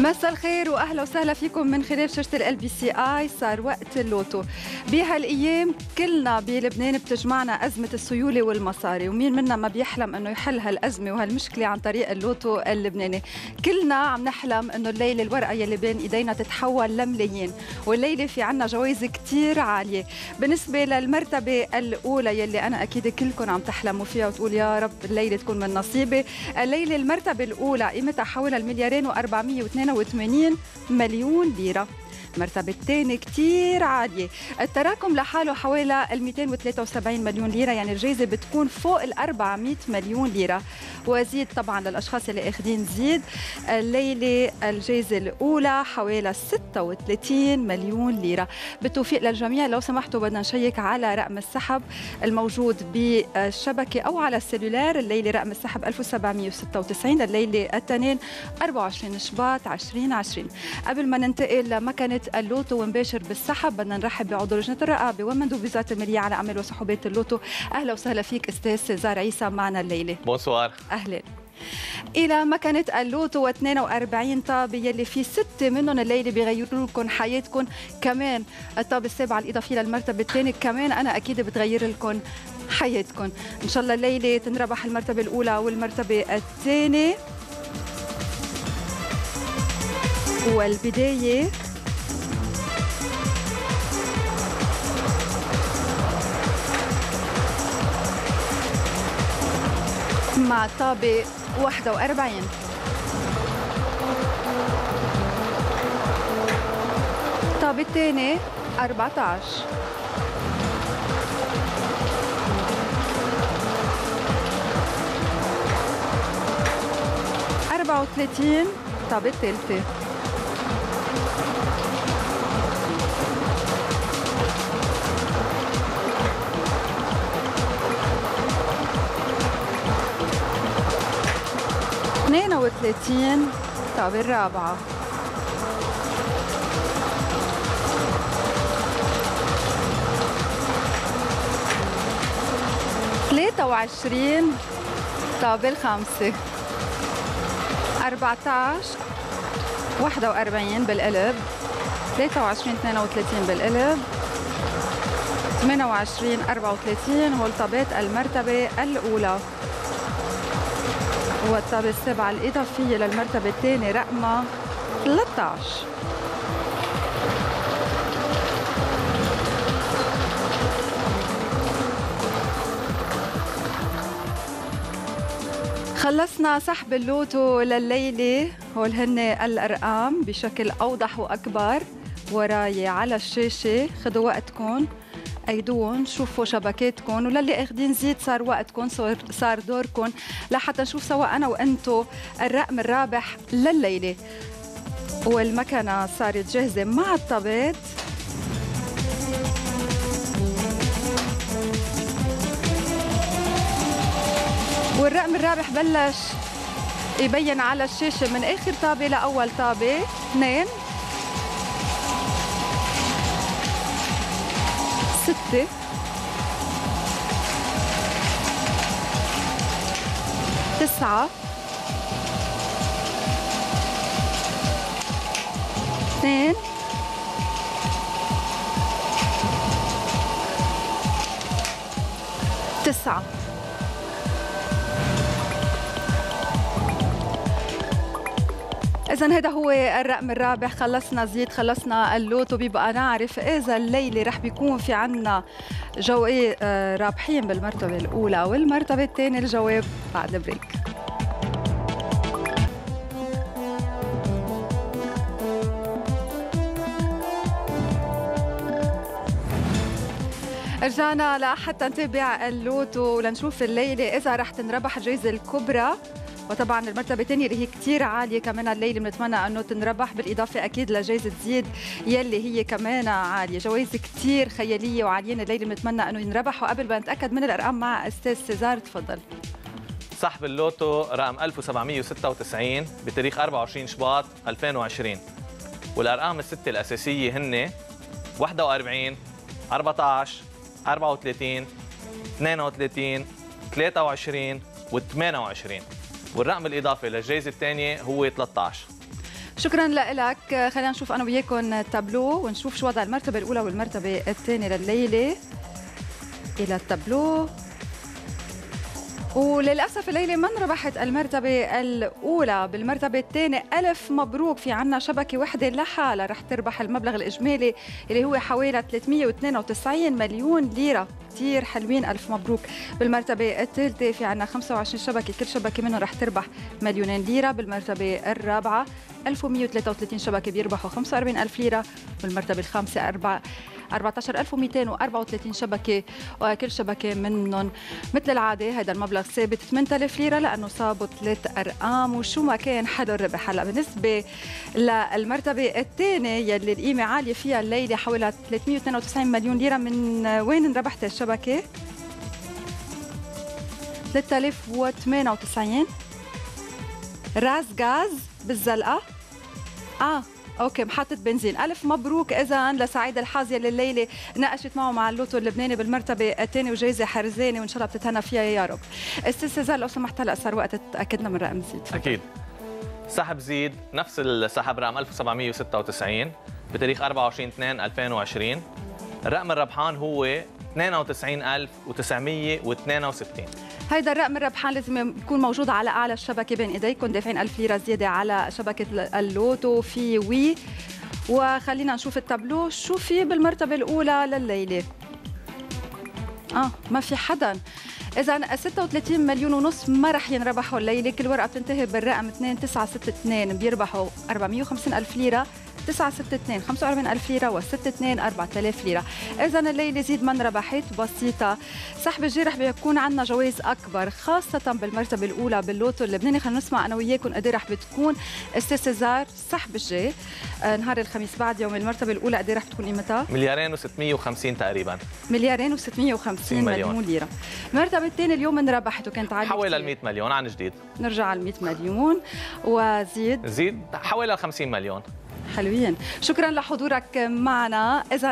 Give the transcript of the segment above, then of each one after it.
مساء الخير واهلا وسهلا فيكم من خلال شاشة LBCI. صار وقت اللوتو. بهالايام كلنا بلبنان بتجمعنا ازمه السيوله والمصاري، ومين منا ما بيحلم انه يحل هالازمه وهالمشكله عن طريق اللوتو اللبناني. كلنا عم نحلم انه الليله الورقه يلي بين ايدينا تتحول لملايين، والليله في عنا جوائز كتير عاليه. بالنسبه للمرتبه الاولى يلي انا اكيد كلكم عم تحلموا فيها وتقول يا رب الليله تكون من نصيبي، الليله المرتبه الاولى قيمتها حول المليارين و482 مليون ليرة. المرتبة الثانية كتير عالية، التراكم لحاله حوالي 273 مليون ليرة، يعني الجائزة بتكون فوق 400 مليون ليرة. وزيد طبعا للأشخاص اللي أخذين زيد، الليلة الجائزة الأولى حوالي 36 مليون ليرة. بالتوفيق للجميع. لو سمحتوا بدنا نشيك على رقم السحب الموجود بالشبكة أو على السلولار. الليلة رقم السحب 1796، الليلة التنين 24 شباط 2020. قبل ما ننتقل لمكنة اللوتو ونباشر بالسحب، بدنا نرحب بعضو لجنة الرقابة ومندوب وزارة المالية على أعمال وسحوبات اللوتو. أهلا وسهلا فيك أستاذ سيزار عيسى معنا الليلة. بونسوار. أهلا. إلى مكنة اللوتو و42 طابة يلي في 6 منهم الليلة بيغيروا لكم حياتكم. كمان الطابة السابعة الإضافية للمرتبة الثانية كمان أنا أكيد بتغير لكم حياتكم. إن شاء الله الليلة تنربح المرتبة الأولى والمرتبة الثانية. والبداية مع طابة 41. طابة الثاني 14. طابة الثالثة. 32 طابة الرابعة. 23 طابة الخامسة. 14 41 بالقلب. 23 32 بالقلب. 28 34 هول طابات المرتبة الأولى. والطابة السابعة الإضافية للمرتبة الثانية رقمها 13. خلصنا سحب اللوتو لليلة. هول هن الأرقام بشكل أوضح وأكبر وراي على الشاشة. خدوا وقتكم، أيدون، شوفوا شبكاتكم، وللي اخدين زيد صار وقتكم، صار دوركم لحتى نشوف سوا أنا وأنتو الرقم الرابح لليلة. والمكنة صارت جاهزة مع الطابات. والرقم الرابح بلش يبين على الشاشة من آخر طابة لأول طابة. 2 6 9 2 9. إذن هذا هو الرقم الرابح. خلصنا زيد، خلصنا اللوتو. بيبقى نعرف إذا الليلة رح بيكون في عنا رابحين بالمرتبة الأولى والمرتبة الثانية. الجواب بعد البريك. رجعنا لحتى نتابع اللوتو ولنشوف الليلة إذا رح تنربح الجائزة الكبرى، وطبعا المرتبة الثانية اللي هي كتير عالية كمان الليلة بنتمنى انه تنربح، بالاضافة اكيد لجائزة زيد يلي هي كمان عالية. جوائز كتير خيالية وعاليين الليلة بنتمنى انه ينربحوا. قبل ما نتأكد من الارقام مع استاذ سيزار، تفضل. سحب اللوتو رقم 1796 بتاريخ 24 شباط 2020، والارقام الستة الاساسية هن 41 14 34 32 23 و28، والرقم الإضافي للجائزة الثانية هو 13. شكرا لك. خلينا نشوف انا وياكم التابلو ونشوف شو وضع المرتبه الاولى والمرتبه الثانيه لليله. الى التابلو، وللأسف الليلة من ربحت المرتبة الأولى. بالمرتبة الثانية ألف مبروك، في عنا شبكة وحدة لحالها رح تربح المبلغ الإجمالي اللي هو حوالي 392 مليون ليرة. كثير حلوين، ألف مبروك. بالمرتبة الثالثة في عنا 25 شبكة، كل شبكة منهم رح تربح مليونين ليرة. بالمرتبة الرابعة 1133 شبكة بيربحوا 45 ألف ليرة. بالمرتبة الخامسة 14234 شبكة، وكل شبكة منهم مثل العادة هذا المبلغ ثابت 8000 ليرة لأنه صابوا 3 أرقام وشو ما كان حدا ربح. هلا بالنسبة للمرتبة الثانية يلي القيمة عالية فيها الليلة حوالي 392 مليون ليرة، من وين انربحت الشبكة؟ 3098 راس غاز بالزلقة. اوكي، محطة بنزين. ألف مبروك إذا لسعيد الحازي اللي الليلة ناقشت معه مع اللوتو اللبناني بالمرتبة الثانية وجايزة حرزانة وإن شاء الله بتتهنى فيها يا رب. استاذ سيزار لو سمحت هلا صار وقت تأكدنا من رقم زيد. أكيد. سحب زيد نفس السحب رقم 1796 بتاريخ 24/2/2020. الرقم الربحان هو 92962. هيدا الرقم الربحان لازم يكون موجود على اعلى الشبكه بين ايديكم، دافعين 1000 ليره زياده على شبكه اللوتو في وي. وخلينا نشوف التابلو شو في بالمرتبه الاولى لليله. ما في حدا. إذا 36 مليون ونص ما رح ينربحوا الليله، كل ورقه بتنتهي بالرقم 2962 بيربحوا 450 ألف ليره، 962 45 ألف ليرة، و62 4000 ليرة. إذا الليلة زيد من ربحت بسيطة. سحب الجاي رح بيكون عندنا جوائز أكبر خاصة بالمرتبة الأولى باللوتو اللبناني. خلينا نسمع أنا وياكم قد رح بتكون استاذ سيزار سحب الجاي نهار الخميس بعد يوم المرتبة الأولى قد رح بتكون قيمتها؟ 2,650 تقريبا. 2,650 مليون ليرة. المرتبة الثانية اليوم انربحت وكانت عالية حوالي 100 مليون عن جديد. نرجع على 100 مليون. وزيد حوالي 50 مليون. حلوين. شكرا لحضورك معنا. إذا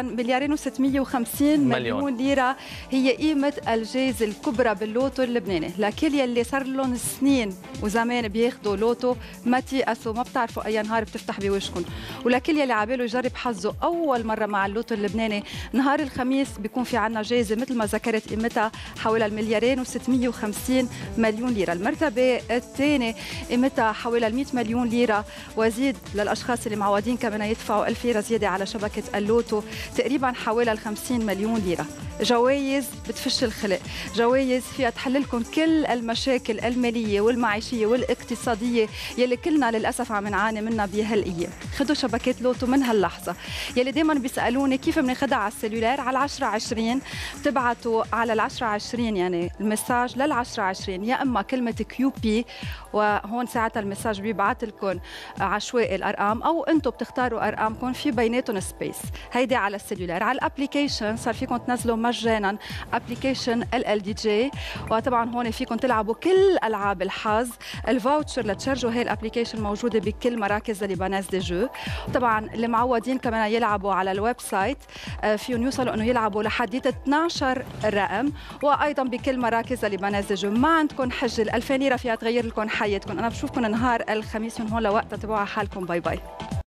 2,650 مليون ليرة هي قيمة الجائزة الكبرى باللوتو اللبناني. لكل يلي صار لهم سنين وزمان بياخدوا لوتو ما تيأسوا، ما بتعرفوا أي نهار بتفتح بوشكم. ولكل يلي عباله يجرب حظه أول مرة مع اللوتو اللبناني، نهار الخميس بيكون في عنا جائزة مثل ما ذكرت قيمتها حوالي 2,650 مليون ليرة. المرتبة الثانية قيمتها حوالي 100 مليون ليرة، وزيد للأشخاص اللي معودين كمان يدفعوا 1000 ليرة زيادة على شبكة اللوتو تقريبا حوالي 50 مليون ليرة. جوائز بتفش الخلق، جوائز فيها تحل لكم كل المشاكل المالية والمعيشية والاقتصادية يلي كلنا للأسف عم نعاني منها بهالأيام. خدوا شبكات لوتو من هاللحظة. يلي دايما بيسألوني كيف بناخدها على السيلولار، على 1020 بتبعتوا على 1020 يعني المساج لل1020 يا إما كلمة QP، وهون ساعتها المساج بيبعت لكم عشوائي الأرقام، أو أنتم بتختاروا أرقامكم في بيناتهم سبيس. هيدي على السيلولار. على الابليكيشن صار فيكم تنزلوا مجانا ابليكيشن LLDJ، وطبعا هون فيكم تلعبوا كل ألعاب الحظ. الفاوتشر لتشارجوا هي الابليكيشن موجودة بكل مراكز اللبناز دي جو. طبعا اللي معودين كمان يلعبوا على الويب سايت فيهم يوصلوا انه يلعبوا لحد 12 رقم، وايضا بكل مراكز اللبناز دي جو. ما عندكم حجه، ال2000 ليره فيها تغير لكم حياتكم. انا بشوفكم نهار الخميس من هون لوقتها، تبعوا على حالكم. باي باي.